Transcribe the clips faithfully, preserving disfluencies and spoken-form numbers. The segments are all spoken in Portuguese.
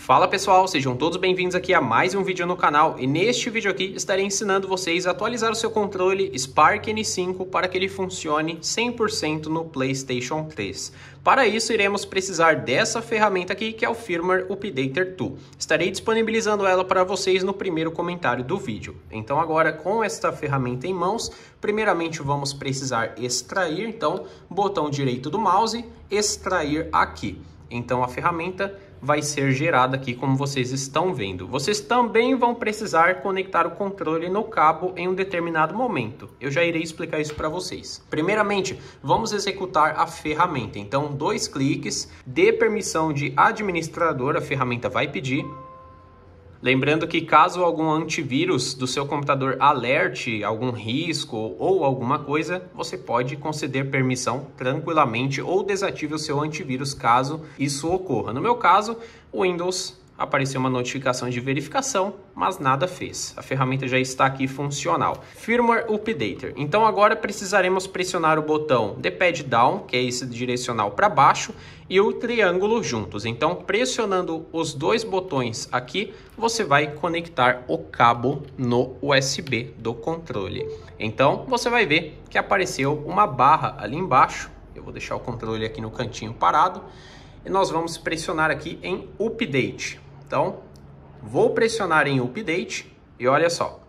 Fala pessoal, sejam todos bem-vindos aqui a mais um vídeo no canal e neste vídeo aqui estarei ensinando vocês a atualizar o seu controle Spark N cinco para que ele funcione cem por cento no PlayStation três. Para isso iremos precisar dessa ferramenta aqui que é o Firmware Updater dois. Estarei disponibilizando ela para vocês no primeiro comentário do vídeo. Então agora com esta ferramenta em mãos, primeiramente vamos precisar extrair, então botão direito do mouse, extrair aqui. Então a ferramenta vai ser gerada aqui como vocês estão vendo. Vocês também vão precisar conectar o controle no cabo em um determinado momento. Eu já irei explicar isso para vocês. Primeiramente, vamos executar a ferramenta. Então, dois cliques, dê permissão de administrador, a ferramenta vai pedir. Lembrando que caso algum antivírus do seu computador alerte algum risco ou alguma coisa, você pode conceder permissão tranquilamente ou desative o seu antivírus caso isso ocorra. No meu caso, o Windows apareceu uma notificação de verificação, mas nada fez. A ferramenta já está aqui funcional. Firmware Updater. Então agora precisaremos pressionar o botão D-Pad Down, que é esse direcional para baixo, e o triângulo juntos. Então pressionando os dois botões aqui, você vai conectar o cabo no U S B do controle. Então você vai ver que apareceu uma barra ali embaixo. Eu vou deixar o controle aqui no cantinho parado. E nós vamos pressionar aqui em Update. Então, vou pressionar em Update e olha só.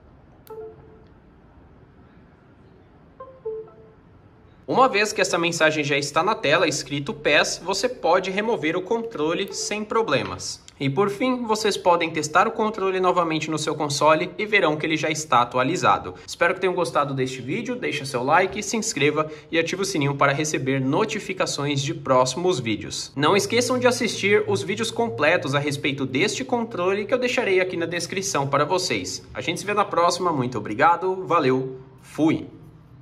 Uma vez que essa mensagem já está na tela, escrito P E S, você pode remover o controle sem problemas. E por fim, vocês podem testar o controle novamente no seu console e verão que ele já está atualizado. Espero que tenham gostado deste vídeo, deixe seu like, se inscreva e ative o sininho para receber notificações de próximos vídeos. Não esqueçam de assistir os vídeos completos a respeito deste controle que eu deixarei aqui na descrição para vocês. A gente se vê na próxima, muito obrigado, valeu, fui!